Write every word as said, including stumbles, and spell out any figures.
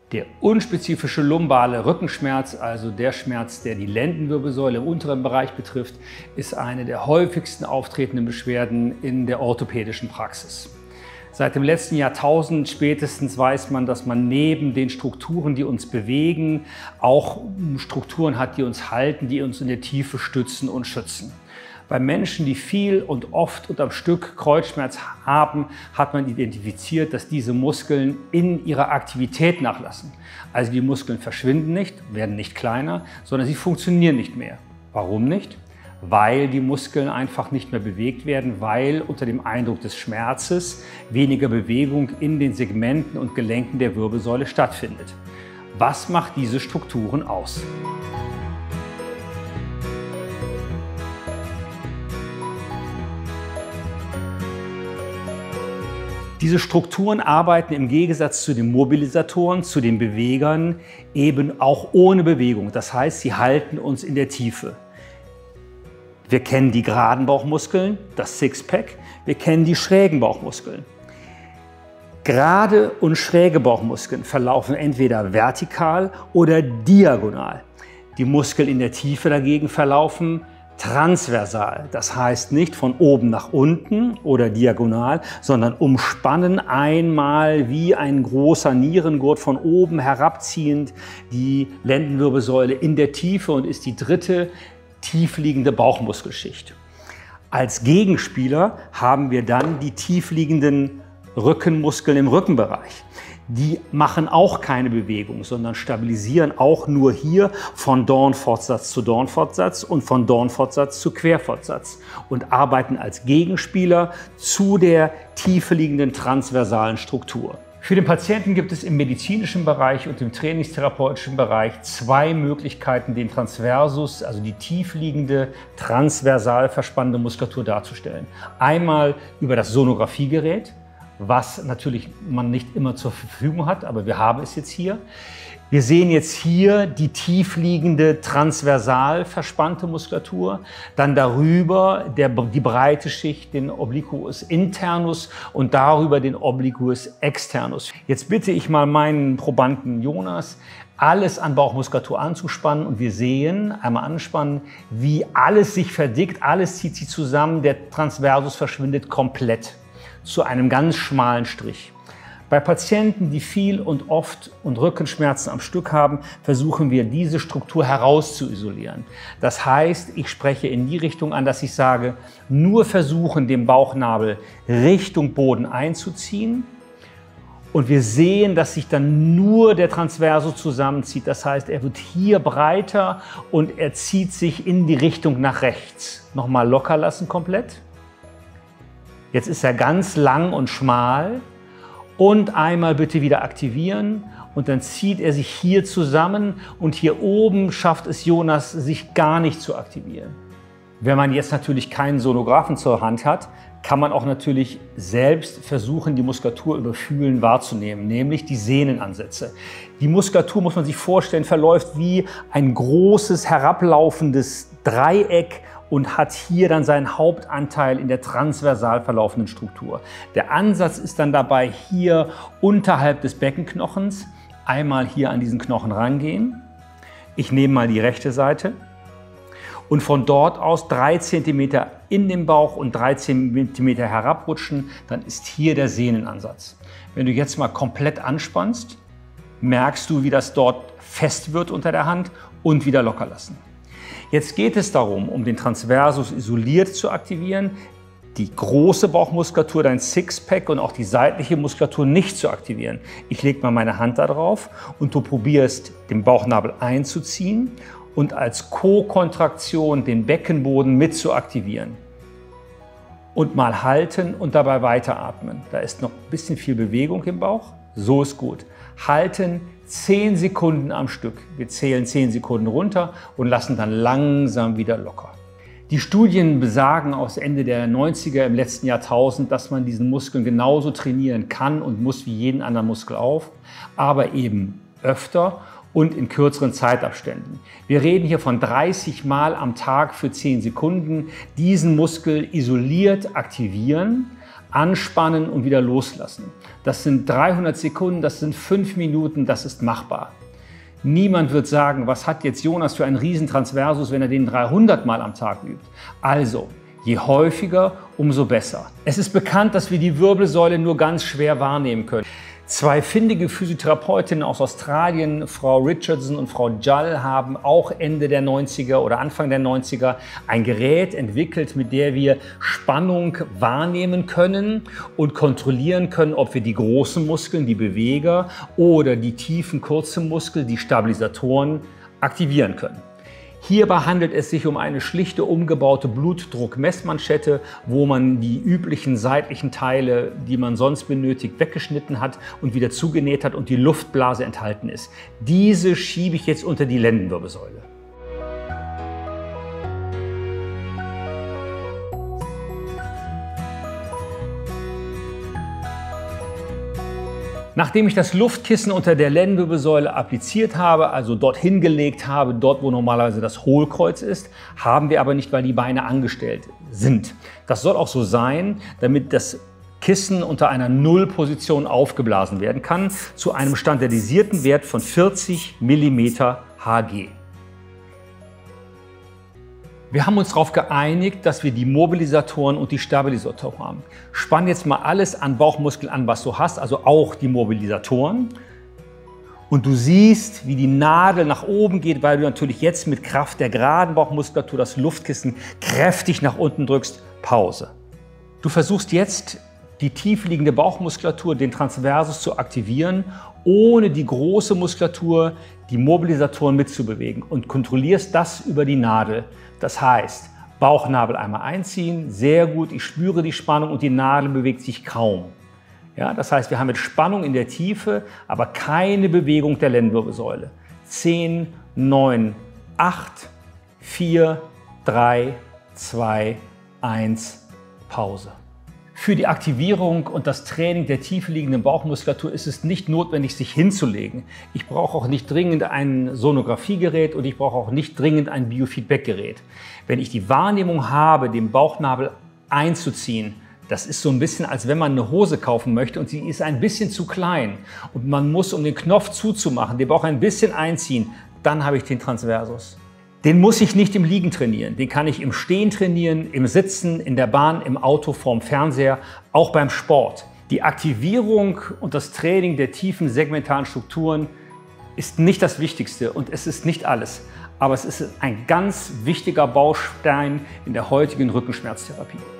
Der unspezifische lumbale Rückenschmerz, also der Schmerz, der die Lendenwirbelsäule im unteren Bereich betrifft, ist eine der häufigsten auftretenden Beschwerden in der orthopädischen Praxis. Seit dem letzten Jahrtausend spätestens weiß man, dass man neben den Strukturen, die uns bewegen, auch Strukturen hat, die uns halten, die uns in der Tiefe stützen und schützen. Bei Menschen, die viel und oft und am Stück Kreuzschmerz haben, hat man identifiziert, dass diese Muskeln in ihrer Aktivität nachlassen. Also die Muskeln verschwinden nicht, werden nicht kleiner, sondern sie funktionieren nicht mehr. Warum nicht? Weil die Muskeln einfach nicht mehr bewegt werden, weil unter dem Eindruck des Schmerzes weniger Bewegung in den Segmenten und Gelenken der Wirbelsäule stattfindet. Was macht diese Strukturen aus? Diese Strukturen arbeiten im Gegensatz zu den Mobilisatoren, zu den Bewegern, eben auch ohne Bewegung. Das heißt, sie halten uns in der Tiefe. Wir kennen die geraden Bauchmuskeln, das Sixpack. Wir kennen die schrägen Bauchmuskeln. Gerade und schräge Bauchmuskeln verlaufen entweder vertikal oder diagonal. Die Muskeln in der Tiefe dagegen verlaufen transversal, das heißt nicht von oben nach unten oder diagonal, sondern umspannen einmal wie ein großer Nierengurt von oben herabziehend die Lendenwirbelsäule in der Tiefe und ist die dritte tiefliegende Bauchmuskelschicht. Als Gegenspieler haben wir dann die tiefliegenden Rückenmuskeln im Rückenbereich. Die machen auch keine Bewegung, sondern stabilisieren auch nur hier von Dornfortsatz zu Dornfortsatz und von Dornfortsatz zu Querfortsatz und arbeiten als Gegenspieler zu der tiefer liegenden transversalen Struktur. Für den Patienten gibt es im medizinischen Bereich und im trainingstherapeutischen Bereich zwei Möglichkeiten, den Transversus, also die tiefliegende, transversal verspannende Muskulatur darzustellen. Einmal über das Sonographiegerät, was natürlich man nicht immer zur Verfügung hat, aber wir haben es jetzt hier. Wir sehen jetzt hier die tiefliegende, transversal verspannte Muskulatur, dann darüber der, die breite Schicht, den Obliquus internus und darüber den Obliquus externus. Jetzt bitte ich mal meinen Probanden Jonas, alles an Bauchmuskulatur anzuspannen und wir sehen, einmal anspannen, wie alles sich verdickt, alles zieht sich zusammen, der Transversus verschwindet komplett zu einem ganz schmalen Strich. Bei Patienten, die viel und oft und Rückenschmerzen am Stück haben, versuchen wir, diese Struktur herauszuisolieren. Das heißt, ich spreche in die Richtung an, dass ich sage, nur versuchen, den Bauchnabel Richtung Boden einzuziehen. Und wir sehen, dass sich dann nur der Transversus zusammenzieht. Das heißt, er wird hier breiter und er zieht sich in die Richtung nach rechts. Nochmal locker lassen komplett. Jetzt ist er ganz lang und schmal und einmal bitte wieder aktivieren und dann zieht er sich hier zusammen und hier oben schafft es Jonas, sich gar nicht zu aktivieren. Wenn man jetzt natürlich keinen Sonographen zur Hand hat, kann man auch natürlich selbst versuchen, die Muskulatur über Fühlen wahrzunehmen, nämlich die Sehnenansätze. Die Muskulatur, muss man sich vorstellen, verläuft wie ein großes herablaufendes Dreieck und hat hier dann seinen Hauptanteil in der transversal verlaufenden Struktur. Der Ansatz ist dann dabei hier unterhalb des Beckenknochens, einmal hier an diesen Knochen rangehen. Ich nehme mal die rechte Seite und von dort aus drei Zentimeter in den Bauch und drei Zentimeter herabrutschen, dann ist hier der Sehnenansatz. Wenn du jetzt mal komplett anspannst, merkst du, wie das dort fest wird unter der Hand und wieder locker lassen. Jetzt geht es darum, um den Transversus isoliert zu aktivieren, die große Bauchmuskulatur, dein Sixpack und auch die seitliche Muskulatur nicht zu aktivieren. Ich lege mal meine Hand da drauf und du probierst, den Bauchnabel einzuziehen und als Co-Kontraktion den Beckenboden mit zu aktivieren. Und mal halten und dabei weiteratmen. Da ist noch ein bisschen viel Bewegung im Bauch. So ist gut. Halten zehn Sekunden am Stück. Wir zählen zehn Sekunden runter und lassen dann langsam wieder locker. Die Studien besagen aus Ende der neunziger im letzten Jahrtausend, dass man diesen Muskeln genauso trainieren kann und muss wie jeden anderen Muskel auf, aber eben öfter und in kürzeren Zeitabständen. Wir reden hier von dreißig Mal am Tag für zehn Sekunden. Diesen Muskel isoliert aktivieren, Anspannen und wieder loslassen. Das sind dreihundert Sekunden, das sind fünf Minuten, das ist machbar. Niemand wird sagen, was hat jetzt Jonas für einen Riesentransversus, wenn er den dreihundert Mal am Tag übt. Also, je häufiger, umso besser. Es ist bekannt, dass wir die Wirbelsäule nur ganz schwer wahrnehmen können. Zwei findige Physiotherapeutinnen aus Australien, Frau Richardson und Frau Jall, haben auch Ende der neunziger oder Anfang der neunziger ein Gerät entwickelt, mit der wir Spannung wahrnehmen können und kontrollieren können, ob wir die großen Muskeln, die Beweger oder die tiefen, kurzen Muskeln, die Stabilisatoren, aktivieren können. Hierbei handelt es sich um eine schlichte umgebaute Blutdruckmessmanschette, wo man die üblichen seitlichen Teile, die man sonst benötigt, weggeschnitten hat und wieder zugenäht hat und die Luftblase enthalten ist. Diese schiebe ich jetzt unter die Lendenwirbelsäule. Nachdem ich das Luftkissen unter der Lendenwirbelsäule appliziert habe, also dorthin gelegt habe, dort wo normalerweise das Hohlkreuz ist, haben wir aber nicht, weil die Beine angestellt sind. Das soll auch so sein, damit das Kissen unter einer Nullposition aufgeblasen werden kann, zu einem standardisierten Wert von vierzig Millimeter Hg. Wir haben uns darauf geeinigt, dass wir die Mobilisatoren und die Stabilisatoren haben. Spann jetzt mal alles an Bauchmuskeln an, was du hast, also auch die Mobilisatoren. Und du siehst, wie die Nadel nach oben geht, weil du natürlich jetzt mit Kraft der geraden Bauchmuskulatur das Luftkissen kräftig nach unten drückst. Pause. Du versuchst jetzt, die tiefliegende Bauchmuskulatur, den Transversus zu aktivieren, ohne die große Muskulatur, die Mobilisatoren mitzubewegen und kontrollierst das über die Nadel. Das heißt, Bauchnabel einmal einziehen, sehr gut, ich spüre die Spannung und die Nadel bewegt sich kaum. Ja, das heißt, wir haben jetzt Spannung in der Tiefe, aber keine Bewegung der Lendenwirbelsäule. zehn, neun, acht, vier, drei, zwei, eins, Pause. Für die Aktivierung und das Training der tiefe liegenden Bauchmuskulatur ist es nicht notwendig, sich hinzulegen. Ich brauche auch nicht dringend ein Sonographiegerät und ich brauche auch nicht dringend ein Biofeedbackgerät. Wenn ich die Wahrnehmung habe, den Bauchnabel einzuziehen, das ist so ein bisschen, als wenn man eine Hose kaufen möchte und sie ist ein bisschen zu klein und man muss, um den Knopf zuzumachen, den Bauch ein bisschen einziehen, dann habe ich den Transversus. Den muss ich nicht im Liegen trainieren, den kann ich im Stehen trainieren, im Sitzen, in der Bahn, im Auto, vorm Fernseher, auch beim Sport. Die Aktivierung und das Training der tiefen segmentalen Strukturen ist nicht das Wichtigste und es ist nicht alles, aber es ist ein ganz wichtiger Baustein in der heutigen Rückenschmerztherapie.